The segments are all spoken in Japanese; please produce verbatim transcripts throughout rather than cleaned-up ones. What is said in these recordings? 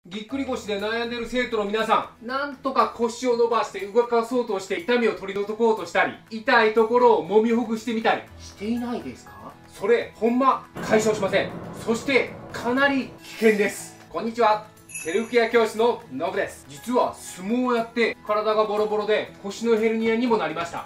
ぎっくり腰で悩んでる生徒の皆さん、なんとか腰を伸ばして動かそうとして痛みを取り除こうとしたり、痛いところを揉みほぐしてみたりしていないですか？それほんま解消しません。そしてかなり危険です。こんにちは、セルフケア教室ののぶです。実は相撲をやって体がボロボロで腰のヘルニアにもなりました。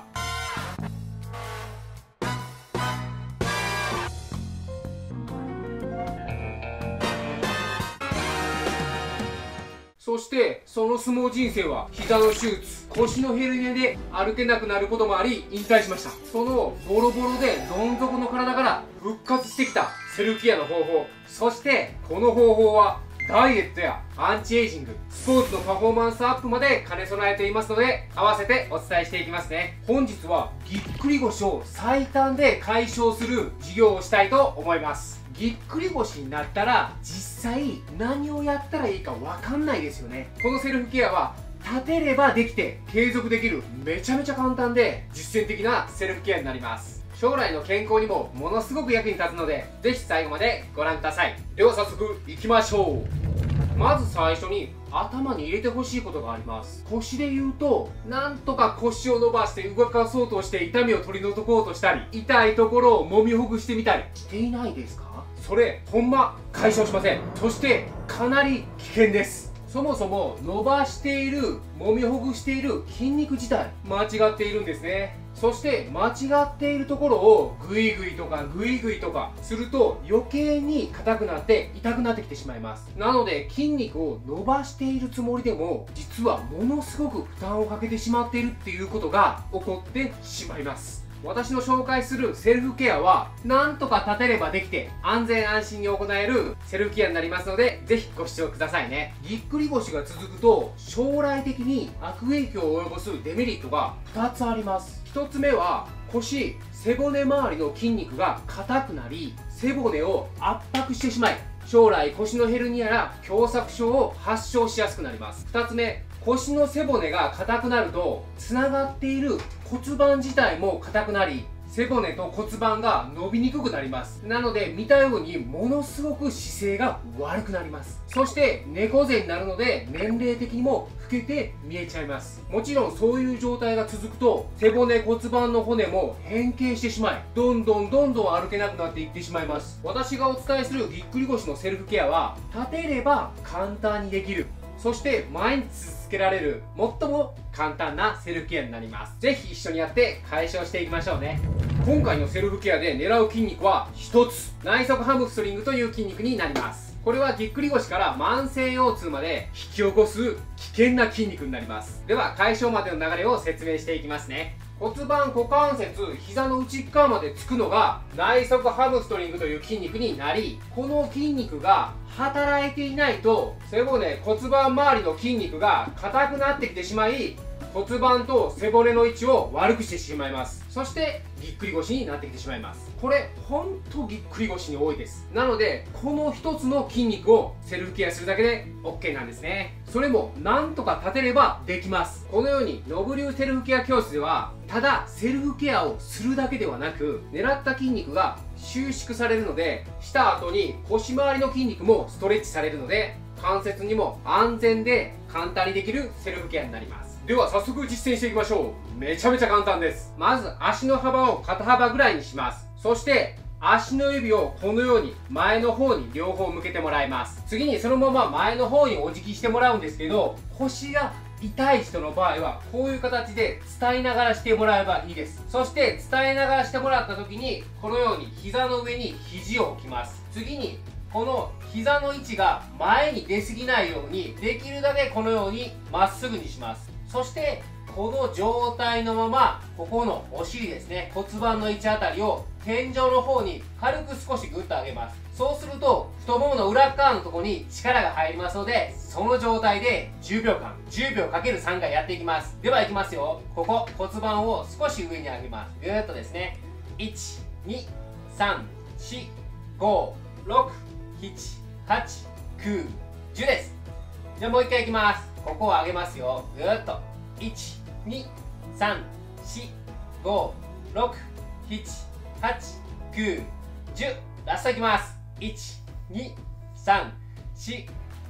そしてその相撲人生は膝の手術、腰のヘルニアで歩けなくなることもあり引退しました。そのボロボロでどん底の体から復活してきたセルフケアの方法、そしてこの方法はダイエットやアンチエイジング、スポーツのパフォーマンスアップまで兼ね備えていますので、合わせてお伝えしていきますね。本日はぎっくり腰を最短で解消する授業をしたいと思います。ぎっくり腰になったら実際何をやったらいいか分かんないですよね。このセルフケアは立てればできて継続できるめちゃめちゃ簡単で実践的なセルフケアになります。将来の健康にもものすごく役に立つので、ぜひ最後までご覧ください。では早速いきましょう。まず最初に頭に入れてほしいことがあります。腰で言うと、なんとか腰を伸ばして動かそうとして痛みを取り除こうとしたり、痛いところを揉みほぐしてみたりしていないですか？それほんま解消しません。そしてかなり危険です。そもそも伸ばしている、揉みほぐしている筋肉自体間違っているんですね。そして間違っているところをグイグイとかグイグイとかすると余計に硬くなって痛くなってきてしまいます。なので筋肉を伸ばしているつもりでも実はものすごく負担をかけてしまっているっていうことが起こってしまいます。私の紹介するセルフケアはなんとか立てればできて安全安心に行えるセルフケアになりますので、ぜひご視聴くださいね。ぎっくり腰が続くと将来的に悪影響を及ぼすデメリットがふたつあります。ひとつめは腰、背骨周りの筋肉が硬くなり背骨を圧迫してしまい、将来腰のヘルニアや狭窄症を発症しやすくなります。ふたつめ、腰の背骨が硬くなるとつながっている骨盤自体も硬くなり、背骨と骨盤が伸びにくくなります。なので見たようにものすごく姿勢が悪くなります。そして猫背になるので年齢的にも老けて見えちゃいます。もちろんそういう状態が続くと背骨骨盤の骨も変形してしまい、どんどんどんどん歩けなくなっていってしまいます。私がお伝えするぎっくり腰のセルフケアは立てれば簡単にできる、そして毎日続けられる最も簡単なセルフケアになります。ぜひ一緒にやって解消していきましょうね。今回のセルフケアで狙う筋肉はひとつ、内側ハムストリングという筋肉になります。これはぎっくり腰から慢性腰痛まで引き起こす危険な筋肉になります。では解消までの流れを説明していきますね。骨盤、股関節、膝の内側までつくのが内側ハムストリングという筋肉になり、この筋肉が働いていないと背骨、骨盤周りの筋肉が硬くなってきてしまい、骨盤と背骨の位置を悪くしてしまいます。そしてぎっくり腰になってきてしまいます。これほんとぎっくり腰に多いです。なのでこのひとつの筋肉をセルフケアするだけで オーケー なんですね。それもなんとか立てればできます。このようにのぶ流セルフケア教室ではただセルフケアをするだけではなく、狙った筋肉が収縮されるので、した後に腰回りの筋肉もストレッチされるので、関節にも安全で簡単にできるセルフケアになります。では早速実践していきましょう。めちゃめちゃ簡単です。まず足の幅を肩幅ぐらいにします。そして足の指をこのように前の方に両方向けてもらいます。次にそのまま前の方にお辞儀してもらうんですけど、腰が痛い人の場合はこういう形で伝えながらしてもらえばいいです。そして伝えながらしてもらった時にこのように膝の上に肘を置きます。次にこの膝の位置が前に出過ぎないようにできるだけこのようにまっすぐにします。そしてこの状態のままここのお尻ですね、骨盤の位置あたりを天井の方に軽く少しグッと上げます。そうすると太ももの裏側のところに力が入りますので、その状態でじゅうびょうかん じゅうびょうかけるさん 回やっていきます。ではいきますよ。ここ骨盤を少し上に上げます。ぐーっとですね、いち、に、さん、よん、ご、ろく、なな、はち、きゅう、じゅうです。じゃあもう一回いきます。ここを上げますよ。ぐーっといち、に、さん、よん、ご、ろく、なな、はち、きゅう、じゅう。ラストいきます。いち、に、さん、よん、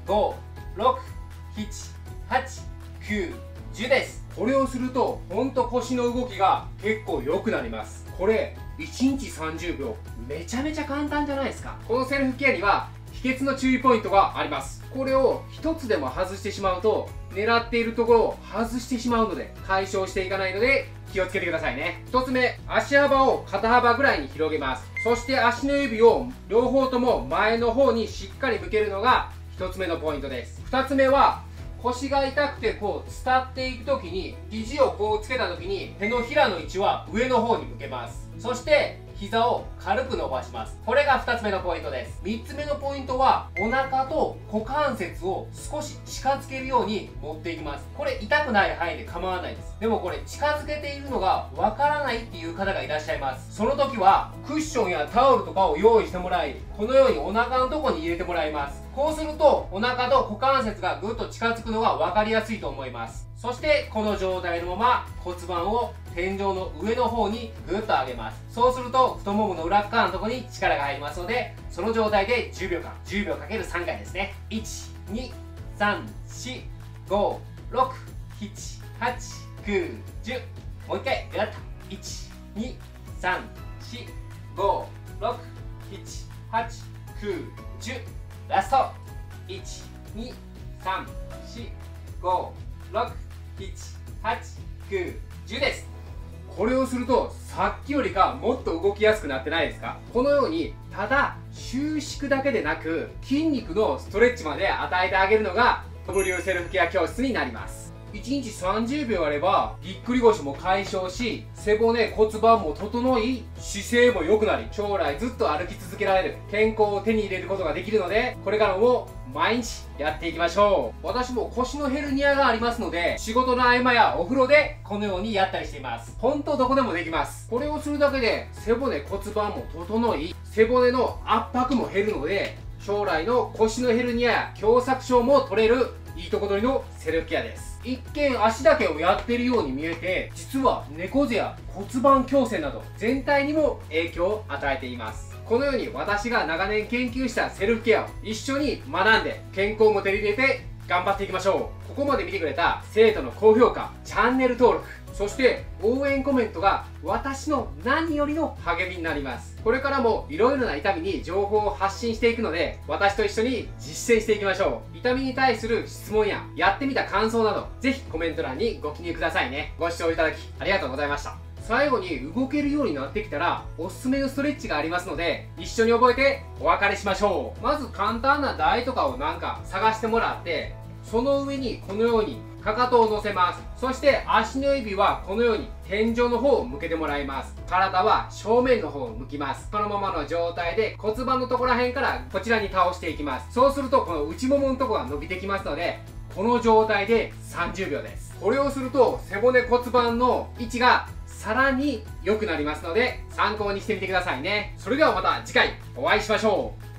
ご、ろく、なな、はち、きゅう、じゅうです。これをするとほんと腰の動きが結構良くなります。これいちにちさんじゅうびょう、めちゃめちゃ簡単じゃないですか。このセルフケアには秘訣の注意ポイントがあります。これを一つでも外してしまうと狙っているところを外してしまうので解消していかないので気をつけてくださいね。ひとつめ、足幅を肩幅ぐらいに広げます。そして足の指を両方とも前の方にしっかり向けるのがひとつめのポイントです。ふたつめは腰が痛くてこう伝っていく時に肘をこうつけた時に手のひらの位置は上の方に向けます。そして膝を軽く伸ばします。これがふたつめのポイントです。みっつめのポイントはお腹と股関節を少し近づけるように持っていきます。これ痛くない範囲で構わないです。でもこれ近づけているのがわからないっていう方がいらっしゃいます。その時はクッションやタオルとかを用意してもらい、このようにお腹のとこに入れてもらいます。こうするとお腹と股関節がぐっと近づくのが分かりやすいと思います。そしてこの状態のまま骨盤を天井の上の方にぐっと上げます。そうすると太ももの裏側のところに力が入りますので、その状態でじゅうびょうかん、じゅうびょうかけるさんかいですね。いち、に、さん、し、ご、ろく、なな、はち、きゅう、じゅう。もういっかいぐっといち、に、さん、し、ご、ろく、なな、はち、きゅう、じゅう。ラストいち、に、さん、し、ご、ろく、なな、はち、きゅう、じゅうです。これをするとさっきよりかもっと動きやすくなってないですか？このようにただ収縮だけでなく筋肉のストレッチまで与えてあげるのがトム流セルフケア教室になります。いちにちさんじゅうびょうあればぎっくり腰も解消し、背骨骨盤も整い、姿勢も良くなり、将来ずっと歩き続けられる健康を手に入れることができるので、これからも毎日やっていきましょう。私も腰のヘルニアがありますので、仕事の合間やお風呂でこのようにやったりしています。ほんとどこでもできます。これをするだけで背骨骨盤も整い、背骨の圧迫も減るので、将来の腰のヘルニアや狭窄症も取れるいいとこ取りのセルフケアです。一見足だけをやっているように見えて、実は猫背や骨盤矯正など全体にも影響を与えています。このように私が長年研究したセルフケアを一緒に学んで健康も手に入れて頑張っていきましょう。ここまで見てくれた生徒の高評価、チャンネル登録、そして応援コメントが私の何よりの励みになります。これからもいろいろな痛みに情報を発信していくので、私と一緒に実践していきましょう。痛みに対する質問ややってみた感想など、ぜひコメント欄にご記入くださいね。ご視聴いただきありがとうございました。最後に動けるようになってきたらおすすめのストレッチがありますので、一緒に覚えてお別れしましょう。まず簡単な台とかをなんか探してもらって、その上にこのようにかかとを乗せます。そして足の指はこのように天井の方を向けてもらいます。体は正面の方を向きます。このままの状態で骨盤のところら辺からこちらに倒していきます。そうするとこの内もものところが伸びてきますので、この状態でさんじゅうびょうです。これをすると背骨骨盤の位置がさらに良くなりますので参考にしてみてくださいね。それではまた次回お会いしましょう。